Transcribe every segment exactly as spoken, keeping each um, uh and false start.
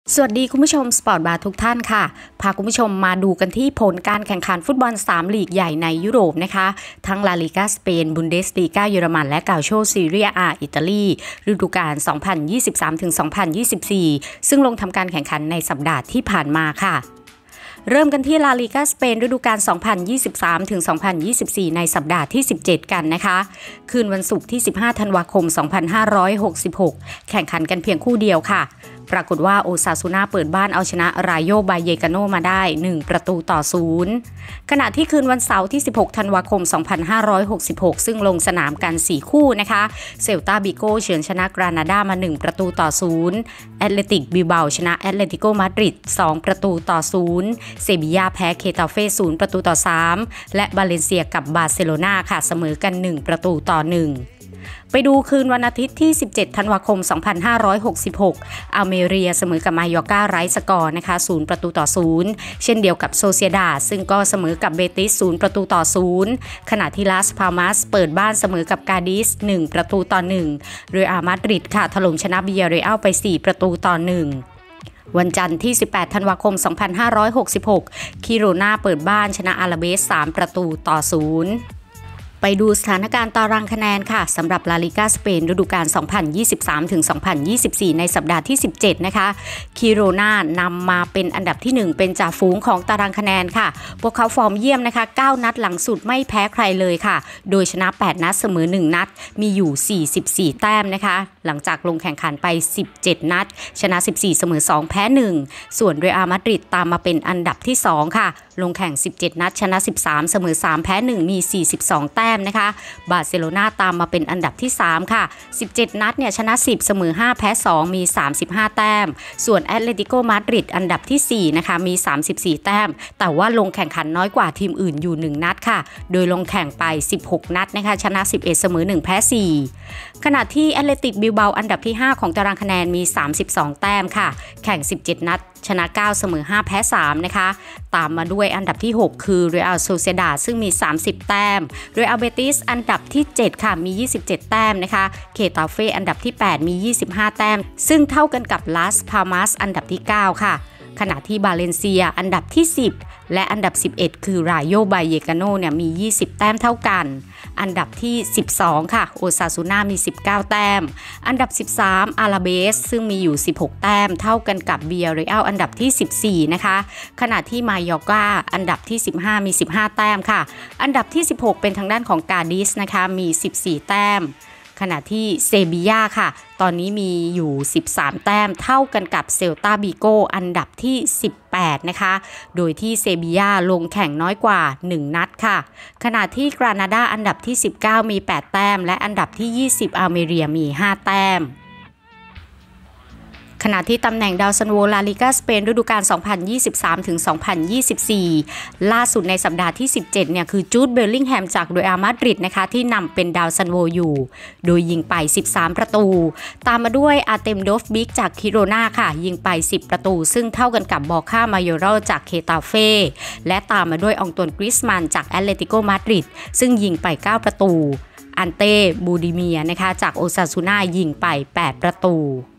สวัสดีคุณผู้ชมสปอร์ตบาร์ทุกท่านค่ะพาคุณผู้ชมมาดูกันที่ผลการแข่งขันฟุตบอลสามลีกใหญ่ในยุโรปนะคะทั้งลาลิก้าสเปนบุนเดสลีกาเยอรมันและกาโชซีเรียอาอิตาลีฤดูกาล สองพันยี่สิบสามถึงสองพันยี่สิบสี่ ซึ่งลงทำการแข่งขันในสัปดาห์ที่ผ่านมาค่ะเริ่มกันที่ลาลิก้าสเปนฤดูกาล สองพันยี่สิบสามถึงสองพันยี่สิบสี่ ในสัปดาห์ที่ สิบเจ็ด กันนะคะคืนวันศุกร์ที่ สิบห้า ธันวาคม สองพันห้าร้อยหกสิบหก แข่งขันกันเพียงคู่เดียวค่ะปรากฏว่าโอซาซูน่าเปิดบ้านเอาชนะรายโยบายเยกาโนมาได้หนึ่งประตูต่อศูนย์ขณะที่คืนวันเสาร์ที่ สิบหก ธันวาคม สองพันห้าร้อยหกสิบหก ซึ่งลงสนามกันสี่คู่นะคะเซลตาบิโกเฉือนชนะกรานาดามาหนึ่งประตูต่อศูนย์แอตเลติกบิลเบาชนะแอตเลติโกมาดริดสองประตูต่อศูนย์เซบียาแพ้เคตาเฟ่ศูนย์ประตูต่อสามและบาเลนเซียกับบาร์เซโลนาค่ะเสมอกันหนึ่งประตูต่อหนึ่งไปดูคืนวันอาทิตย์ที่ สิบเจ็ด ธันวาคม สองพันห้าร้อยหกสิบหก อัลเมเรียเสมอกับมายอร์กาไร้สกอร์นะคะศูนย์ประตูต่อศูนย์เช่นเดียวกับโซเซียดาดซึ่งก็เสมอกับเบติสศูนย์ประตูต่อศูนย์ขณะที่ลาสพามาสเปิดบ้านเสมอกับกาดิสหนึ่งประตูต่อหนึ่งเรอัลมาดริดค่ะถล่มชนะบิยาเรอัลไปสี่ประตูต่อหนึ่งวันจันทร์ที่ สิบแปด ธันวาคม สองพันห้าร้อยหกสิบหก คิโรนาเปิดบ้านชนะอาราเบสสามประตูต่อศูนย์ไปดูสถานการณ์ตารางคะแนนค่ะสำหรับลาลิก้าสเปนฤดูกาล สองพันยี่สิบสามถึงสองพันยี่สิบสี่ ในสัปดาห์ที่ สิบเจ็ด นะคะคิโรนานำมาเป็นอันดับที่ หนึ่งเป็นจ่าฝูงของตารางคะแนนค่ะพวกเขาฟอร์มเยี่ยมนะคะเก้านัดหลังสุดไม่แพ้ใครเลยค่ะโดยชนะแปดนัดเสมอหนึ่งนัดมีอยู่สี่สิบสี่แต้มนะคะหลังจากลงแข่งขันไปสิบเจ็ดนัดชนะสิบสี่เสมอสองแพ้หนึ่งส่วนเรอัลมาดริดตามมาเป็นอันดับที่สองค่ะลงแข่งสิบเจ็ดนัดชนะสิบสามเสมอสามแพ้หนึ่งมีสี่สิบสองแต้มนะคะบาร์เซโลนาตามมาเป็นอันดับที่สามค่ะสิบเจ็ดนัดเนี่ยชนะสิบเสมอห้าแพ้สองมีสามสิบห้าแต้มส่วนแอตเลติโกมาดริดอันดับที่สี่นะคะมีสามสิบสี่แต้มแต่ว่าลงแข่งขันน้อยกว่าทีมอื่นอยู่หนึ่งนัดค่ะโดยลงแข่งไปสิบหกนัดนะคะชนะสิบเอ็ดเสมอหนึ่งแพ้สี่ขณะที่แอตเลติกบิลเบาอันดับที่ห้าของตารางคะแนนมีสามสิบสองแต้มค่ะแข่งสิบเจ็ดนัดชนะเก้าเสมอห้าแพ้สามนะคะตามมาด้วยอันดับที่หกคือเรอัลโซเซดาดซึ่งมีสามสิบแต้มเรอัลเบติสอันดับที่เจ็ดค่ะมียี่สิบเจ็ดแต้มนะคะเคตาเฟ่อันดับที่แปดมียี่สิบห้าแต้มซึ่งเท่ากันกับลาสพามาสอันดับที่เก้าค่ะขณะที่บาเลนเซียอันดับที่สิบและอันดับสิบเอ็ดคือรายโยบายเยกาโนเนี่ยมียี่สิบแต้มเท่ากันอันดับที่สิบสองค่ะโอซาซูน่ามีสิบเก้าแต้มอันดับสิบสามอาราเบสซึ่งมีอยู่สิบหกแต้มเท่ากันกับเบียเรอัลอันดับที่สิบสี่นะคะขณะที่มายอร์กาอันดับที่สิบห้ามีสิบห้าแต้มค่ะอันดับที่สิบหกเป็นทางด้านของกาดิสนะคะมีสิบสี่แต้มขณะที่เซบียาค่ะตอนนี้มีอยู่สิบสามแต้มเท่ากันกับเซลตาบิโกอันดับที่สิบแปดนะคะโดยที่เซบียาลงแข่งน้อยกว่าหนึ่งนัดค่ะขณะที่กรานาดาอันดับที่สิบเก้ามีแปดแต้มและอันดับที่ยี่สิบอัลเมเรียมีห้าแต้มขณะที่ตำแหน่งดาวซันโวลาลิก้าสเปนฤดูกาล สองพันยี่สิบสามถึงสองพันยี่สิบสี่ ล่าสุดในสัปดาห์ที่ สิบเจ็ด เนี่ยคือจูดเบลลิงแฮมจากเรอัลมาดริดนะคะที่นำเป็นดาวซันโวอยู่โดยยิงไปสิบสามประตูตามมาด้วยอาร์เตมโดฟบิกจากคิโรนาค่ะยิงไปสิบประตูซึ่งเท่ากันกับบอค่ามายอรัลจากเคตาเฟ่และตามมาด้วยอองตวนกริสมันจากแอตเลติโกมาดริดซึ่งยิงไปเก้าประตูอันเต้บูดิเมียนะคะจากโอซาซูน่ายิงไปแปดประตู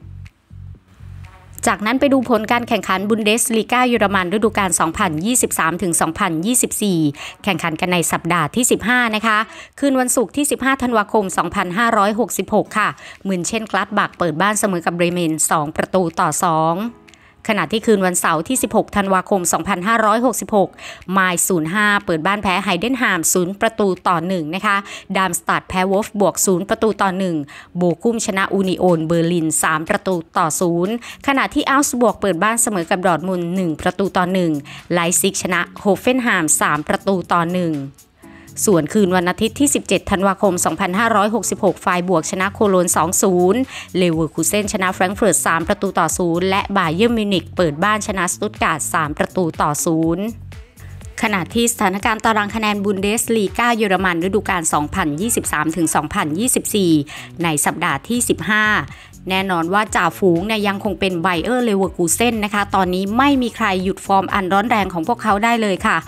จากนั้นไปดูผลการแข่งขันบุนเดสลีกาเยอรมันฤดูกาล สองพันยี่สิบสามถึงสองพันยี่สิบสี่ แข่งขันกันในสัปดาห์ที่สิบห้านะคะคืนวันศุกร์ที่ สิบห้า ธันวาคม สองพันห้าร้อยหกสิบหก ค่ะมืนเช่นกลาดบักเปิดบ้านเสมอกับเบรเมนสองประตูต่อสองขณะที่คืนวันเสาร์ที่ สิบหก ธันวาคม สองพันห้าร้อยหกสิบหก ไมล์ศูนย์ห้าเปิดบ้านแพ้ไฮเดนฮามศูนย์ประตูต่อหนึ่งนะคะดามสตัดแพ้วอล์ฟบวกศูนย์ประตูต่อหนึ่งโบกุมชนะอูนิโอนเบอร์ลินสามประตูต่อศูนย์ขณะที่อัลส์บวกเปิดบ้านเสมอกับดอร์ทมุนด์หนึ่งประตูต่อหนึ่งไลป์ซิกชนะโฮเฟนไฮม์สามประตูต่อหนึ่งส่วนคืนวันอาทิตย์ที่ สิบเจ็ด ธันวาคม สองพันห้าร้อยหกสิบหก ไฟบวกชนะโคโลน สองศูนย์ เลเวอร์คูเซ่นชนะแฟรงก์เฟิร์ตสามประตูต่อศูนย์และบาเยิร์นมิวนิกเปิดบ้านชนะสตุตการ์ดสามประตูต่อศูนย์ขณะที่สถานการณ์ตารางคะแนนบุนเดสลีกาเยอรมันฤดูกาล สองพันยี่สิบสามถึงสองพันยี่สิบสี่ ในสัปดาห์ที่ สิบห้า แน่นอนว่าจ่าฝูงเนี่ยยังคงเป็นไบเออร์เลเวอร์คูเซ่นนะคะตอนนี้ไม่มีใครหยุดฟอร์มอันร้อนแรงของพวกเขาได้เลยค่ะ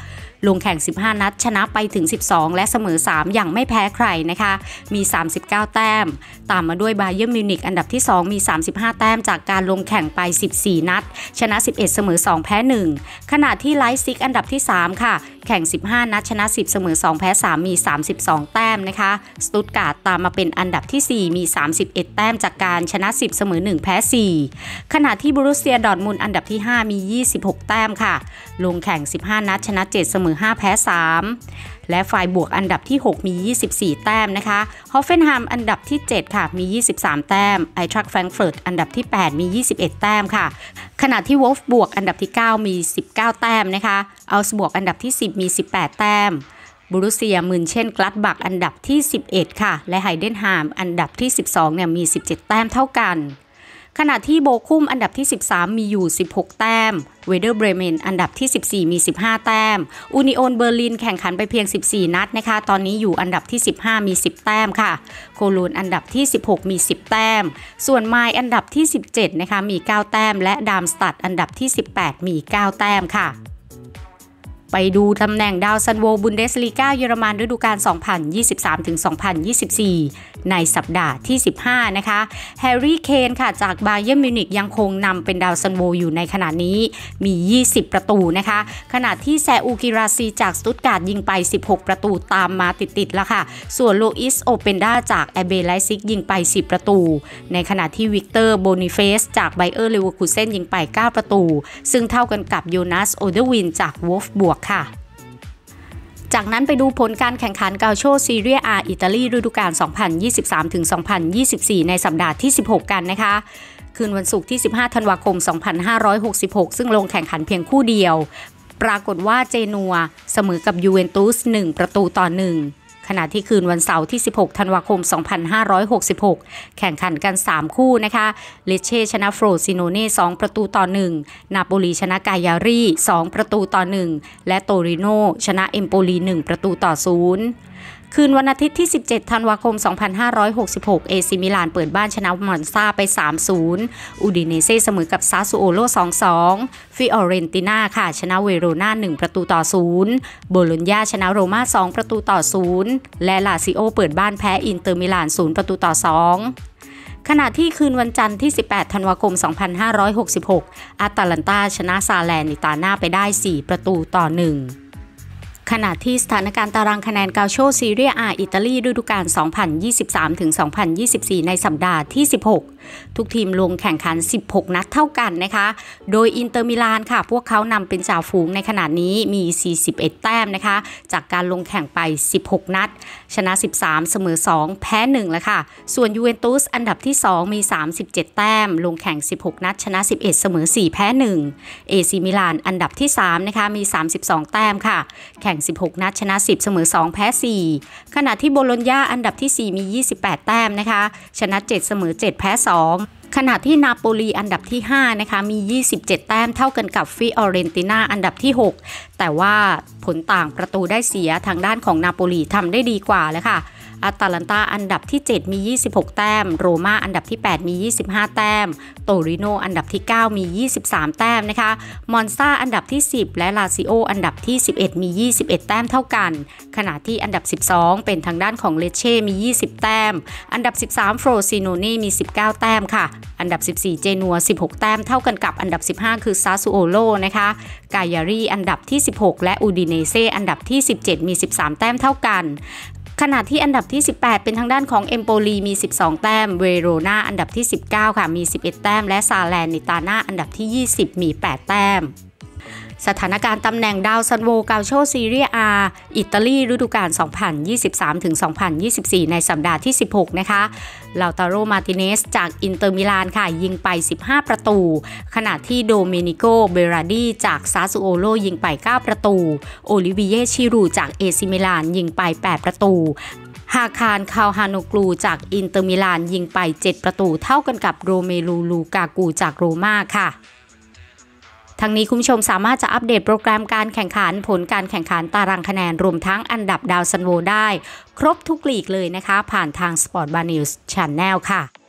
ลงแข่งสิบห้านัดชนะไปถึงสิบสองและเสมอสามอย่างไม่แพ้ใครนะคะมีสามสิบเก้าแต้มตามมาด้วยบาเยิร์นมิวนิกอันดับที่สองมีสามสิบห้าแต้มจากการลงแข่งไปสิบสี่นัดชนะสิบเอ็ดเสมอสองแพ้หนึ่งขณะที่ไลป์ซิกอันดับที่สามค่ะแข่งสิบห้านัดชนะสิบเสมอสองแพ้สามมีสามสิบสองแต้มนะคะสตุตการ์ตตามมาเป็นอันดับที่สี่มีสามสิบเอ็ดแต้มจากการชนะสิบเสมอหนึ่งแพ้สี่ขณะที่บรูเซียดอร์ทมุนด์อันดับที่ห้ามียี่สิบหกแต้มค่ะลงแข่งสิบห้านัดชนะเจ็ดเสมอห้าแพ้สามและฝ่ายบวกอันดับที่หกมียี่สิบสี่แต้มนะคะฮอฟเฟนไฮม์อันดับที่เจ็ดค่ะมียี่สิบสามแต้มไอทรัคแฟรงก์เฟิร์ตอันดับที่แปดมียี่สิบเอ็ดแต้มค่ะขณะที่วอลฟ์บวกอันดับที่เก้ามีสิบเก้าแต้มนะคะอัลส์บวกอันดับที่สิบมีสิบแปดแต้มบรูเซียมึนเช่นกลัดบักอันดับที่สิบเอ็ดค่ะและไฮเดนไฮม์อันดับที่สิบสองเนี่ยมีสิบเจ็ดแต้มเท่ากันขณะที่โบคุมอันดับที่สิบสามมีอยู่สิบหกแต้มเวเดอร์เบรเมนอันดับที่สิบสี่มีสิบห้าแต้มอูนิโอนเบอร์ลินแข่งขันไปเพียงสิบสี่นัดนะคะตอนนี้อยู่อันดับที่สิบห้ามีสิบแต้มค่ะโคโลนอันดับที่สิบหกมีสิบแต้มส่วนไมล์อันดับที่สิบเจ็ดนะคะมีเก้าแต้มและดามสตัดอันดับที่สิบแปดมีเก้าแต้มค่ะไปดูตำแหน่งดาวซันโวบุนเดสลีกาเยอรมันฤดูกาล สองพันยี่สิบสามถึงสองพันยี่สิบสี่ ในสัปดาห์ที่สิบห้านะคะแฮร์รี่เคนค่ะจากบาเยิร์นมิวนิกยังคงนำเป็นดาวซันโวอยู่ในขณะนี้มียี่สิบประตูนะคะขณะที่แซอูกิราซีจากสตุตการ์ดยิงไปสิบหกประตูตามมาติดๆแล้วค่ะส่วนโลอิสโอเปนดาจากแอเบไลซิกยิงไปสิบประตูในขณะที่วิกเตอร์โบนิเฟสจากไบเออร์เลเวอร์คูเซนยิงไปเก้าประตูซึ่งเท่ากันกับโยนัสโอเดอร์วินจากวอลฟ์บวกค่ะจากนั้นไปดูผลการแข่งขันกาโชซีเรียอาอิตาลีฤดูกาล สองพันยี่สิบสามถึงสองพันยี่สิบสี่ ในสัปดาห์ที่สิบหกกันนะคะคืนวันศุกร์ที่สิบห้าธันวาคม สองพันห้าร้อยหกสิบหก ซึ่งลงแข่งขันเพียงคู่เดียวปรากฏว่าเจนัวเสมอกับยูเวนตุสหนึ่งประตูต่อหนึ่งขณะที่คืนวันเสาร์ที่สิบหกธันวาคม สองพันห้าร้อยหกสิบหก แข่งขันกันสามคู่นะคะเลเช่ชนะโฟรซิโนเน่สองประตูต่อหนึ่งนาโปลีชนะกายารีสองประตูต่อหนึ่งและโตริโนชนะเอมโปลีหนึ่งประตูต่อศูนย์คืนวันอาทิตย์ที่สิบเจ็ดธันวาคม สองพันห้าร้อยหกสิบหก เอซิมิลานเปิดบ้านชนะมอนซาไป สามศูนย์ อูดิเนเซ่เสมอกับซาซูโอโล สองสอง ฟิออเรนติน่าค่ะชนะเวโรนาหนึ่งประตูต่อศูนย์โบโลญญาชนะโรม่าสองประตูต่อศูนย์และลาซิโอเปิดบ้านแพ้อินเตอร์มิลานศูนย์ประตูต่อสองขณะที่คืนวันจันทร์ที่สิบแปดธันวาคม สองพันห้าร้อยหกสิบหก อาตาลันตาชนะซาแลนิตาน่าไปได้สี่ประตูต่อหนึ่งขณะที่สถานการณ์ตารางคะแนนกาโชซีเรียอาอิตาลีฤดูกาล สองพันยี่สิบสามถึงสองพันยี่สิบสี่ ในสัปดาห์ที่สิบหกทุกทีมลงแข่งขันสิบหกนัดเท่ากันนะคะโดยอินเตอร์มิลานค่ะพวกเขานำเป็นจ่าฝูงในขณะนี้มีสี่สิบเอ็ดแต้มนะคะจากการลงแข่งไปสิบหกนัดชนะสิบสามเสมอสองแพ้หนึ่งแล้วค่ะส่วนยูเวนตุสอันดับที่สองมีสามสิบเจ็ดแต้มลงแข่งสิบหกนัดชนะสิบเอ็ดเสมอสี่แพ้หนึ่งเอซีมิลานอันดับที่สามนะคะมีสามสิบสองแต้มค่ะแข่งสิบหกนัดชนะสิบเสมอสองแพ้สี่ขณะที่โบโลญญาอันดับที่สี่มียี่สิบแปดแต้มนะคะชนะเจ็ดเสมอเจ็ดแพ้สองขณะที่นาโปลีอันดับที่ห้านะคะมียี่สิบเจ็ดแต้มเท่ากันกับฟิออเรนติน่าอันดับที่หกแต่ว่าผลต่างประตูได้เสียทางด้านของนาโปลีทำได้ดีกว่าแล้วค่ะอาตาลันตาอันดับที่เจ็ดมียี่สิบหกแต้มโรม่าอันดับที่แปดมียี่สิบห้าแต้มโตริโนอันดับที่เก้ามียี่สิบสามแต้มนะคะมอนซาอันดับที่สิบและลาซิโออันดับที่สิบเอ็ดมียี่สิบเอ็ดแต้มเท่ากันขณะที่อันดับสิบสองเป็นทางด้านของเลเช่มียี่สิบแต้มอันดับสิบสามโฟรซิโนเน่มีสิบเก้าแต้มค่ะอันดับสิบสี่เจนัวสิบหกแต้มเท่ากันกับอันดับสิบห้าคือซาซูโอโลนะคะกายารีอันดับที่สิบหกและอูดิเนเซ่อันดับที่สิบเจ็ดมีสิบสามแต้มเท่ากันขณะที่อันดับที่สิบแปดเป็นทางด้านของเอมโปลีมีสิบสองแต้มเวโรนาอันดับที่สิบเก้าค่ะมีสิบเอ็ดแต้มและซาแลนิตาน่าอันดับที่ยี่สิบมีแปดแต้มสถานการณ์ตำแหน่งดาวซันโวกาโชซีเรียอาอิตาลีฤดูกาล สองพันยี่สิบสามถึงสองพันยี่สิบสี่ ในสัปดาห์ที่สิบหกนะคะลาวตาโรมาติเนสจากอินเตอร์มิลานค่ะยิงไปสิบห้าประตูขณะที่โดเมนิโกเบราดีจากซาซูโอโลยิงไปเก้าประตูโอลิเวียชิรูจากเอซิมิลานยิงไปแปดประตูฮาคารคาวฮาโนกลูจากอินเตอร์มิลานยิงไปเจ็ดประตูเท่ากันกับโรเมลูลูกากูจากโรม่าค่ะทั้งนี้คุณผู้ชมสามารถจะอัปเดตโปรแกรมการแข่งขันผลการแข่งขันตารางคะแนนรวมทั้งอันดับดาวซันโวได้ครบทุกลีกเลยนะคะผ่านทาง Sport Bar News Channel ค่ะ